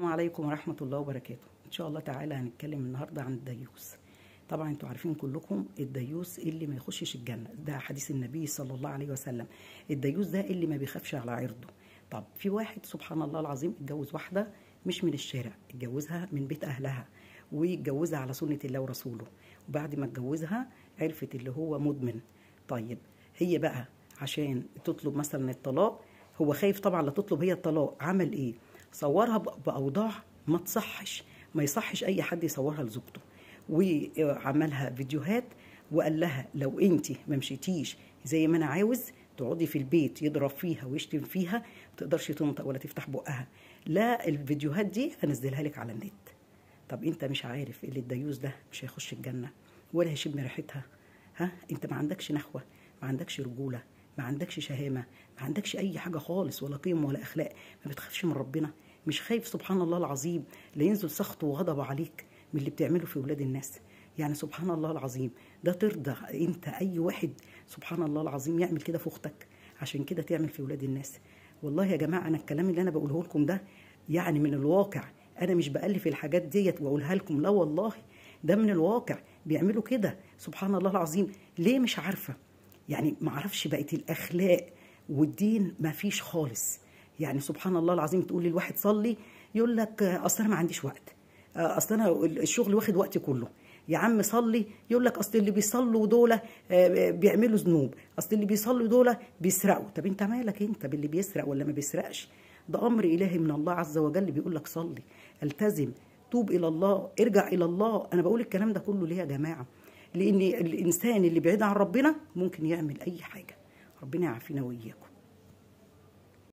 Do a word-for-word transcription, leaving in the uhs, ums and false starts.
السلام عليكم ورحمة الله وبركاته. إن شاء الله تعالى هنتكلم النهاردة عن الديوث. طبعا انتوا عارفين كلكم الديوث اللي ما يخشش الجنة، ده حديث النبي صلى الله عليه وسلم. الديوث ده اللي ما بيخافش على عرضه. طب في واحد سبحان الله العظيم اتجوز واحدة مش من الشارع، اتجوزها من بيت أهلها واتجوزها على سنة الله ورسوله، وبعد ما اتجوزها عرفت اللي هو مدمن. طيب هي بقى عشان تطلب مثلا الطلاق، هو خايف طبعا لا تطلب هي الطلاق، عمل ايه؟ صورها بأوضاع ما تصحش، ما يصحش اي حد يصورها لزوجته، وعملها فيديوهات وقال لها لو انت ما مشيتيش زي ما انا عاوز تقعدي في البيت، يضرب فيها ويشتم فيها، ما تقدرش تنطق ولا تفتح بقها. لا، الفيديوهات دي هنزلها لك على النت. طب انت مش عارف اللي الديوث ده مش هيخش الجنه ولا هيشم ريحتها؟ ها، انت ما عندكش نخوه، ما عندكش رجوله، ما عندكش شهامه، ما عندكش اي حاجه خالص، ولا قيم ولا اخلاق، ما بتخافش من ربنا، مش خايف سبحان الله العظيم لا ينزل سخطه وغضبه عليك من اللي بتعمله في ولاد الناس. يعني سبحان الله العظيم، ده ترضى انت اي واحد سبحان الله العظيم يعمل كده في اختك عشان كده تعمل في ولاد الناس؟ والله يا جماعه انا الكلام اللي انا بقوله لكم ده يعني من الواقع، انا مش بألف الحاجات ديت واقولها لكم، لا والله ده من الواقع، بيعملوا كده سبحان الله العظيم. ليه؟ مش عارفه، يعني ما اعرفش، بقت الاخلاق والدين ما فيش خالص. يعني سبحان الله العظيم تقول للواحد صلي يقول لك اصل انا ما عنديش وقت، اصل انا الشغل واخد وقتي كله. يا عم صلي يقول لك اصل اللي بيصلوا دول بيعملوا ذنوب، اصل اللي بيصلوا دول بيسرقوا. طب انت مالك انت باللي بيسرق ولا ما بيسرقش؟ ده امر الهي من الله عز وجل، بيقول لك صلي، التزم، توب الى الله، ارجع الى الله. انا بقول الكلام ده كله ليه يا جماعه؟ لان الانسان اللي بعيد عن ربنا ممكن يعمل اي حاجه. ربنا يعافينا واياكم.